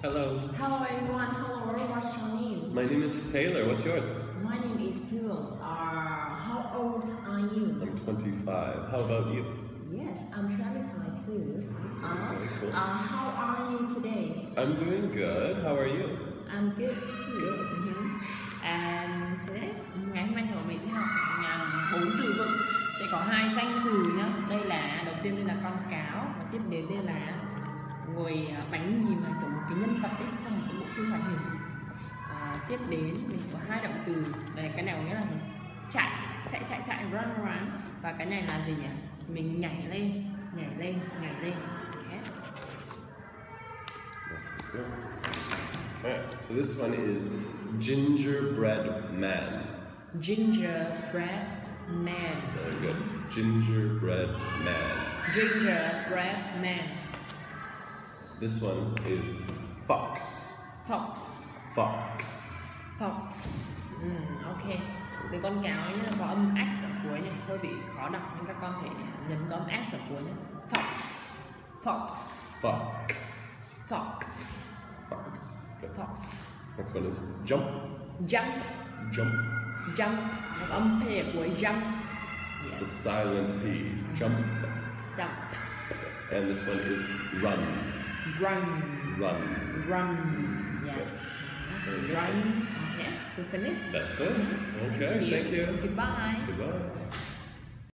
Hello. Hello everyone, hello, what's your name? My name is Taylor. What's yours? My name is Thương. How old are you? I'm 25. How about you? Yes, I'm 25 too. Very cool. How are you today? I'm doing good. How are you? I'm good too. Today, ngày hôm nay thì bọn mình sẽ học 4 từ vựng. Sẽ có 2 danh từ nhá. Đây là đầu tiên đây là con cáo và tiếp đến đây là ngồi bánh mì mà kiểu một cái nhân vật đấy trong một cái bộ phim hoạt hình. Tiếp đến mình sẽ có 2 động từ. Đây, cái này có nghĩa là gì? Chạy, run around. Và cái này là gì nhỉ? Mình nhảy lên. Okay. Alright, so this one is gingerbread man. Gingerbread man. Very good. Gingerbread man. Gingerbread man. This one is fox. Ok. Từ con cáo nhé, có âm x ở cuối này, hơi bị khó đọc nên các con phải nhấn có âm s ở cuối nhé. Fox. Next one is jump. Nó có âm p ở cuối, jump. It's a silent p. Jump. And this one is run. Yes. Run. Okay, we finished. That's it. Okay, thank you. Goodbye. Goodbye.